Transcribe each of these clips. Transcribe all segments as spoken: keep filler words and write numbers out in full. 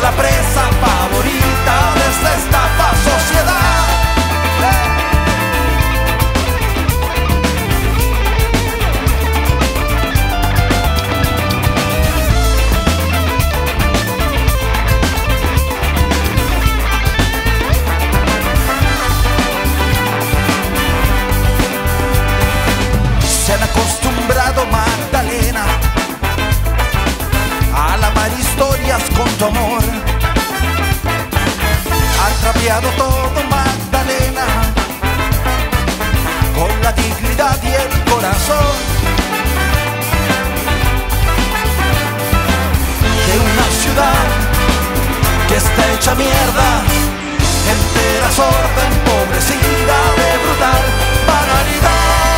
la presa favorita de esta estafa sociedad. Se han acostumbrado, Magdalena, a lavar historias con tu amor. Han trapeado todo, Magdalena, con la dignidad y el corazón de una ciudad que está hecha mierda, entera, sorda, empobrecida de brutal banalidad.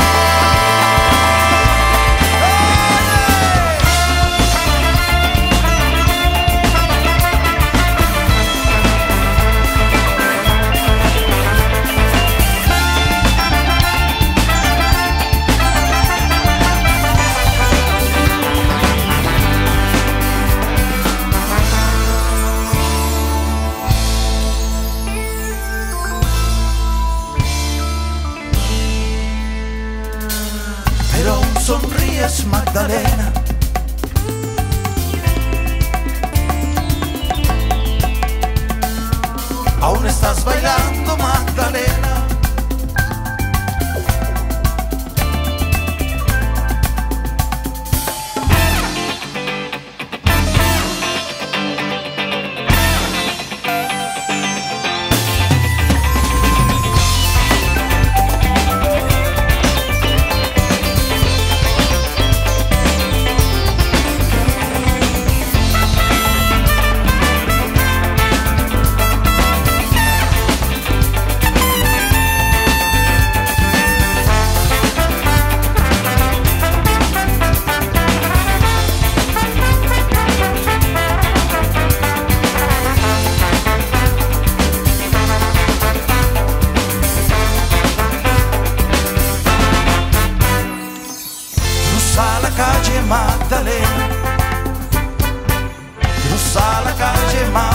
Pero aún sonríes, Magdalena, aún estás bailando, Magdalena. Cruza la calle, Magdalena, cruza la calle, Magdalena.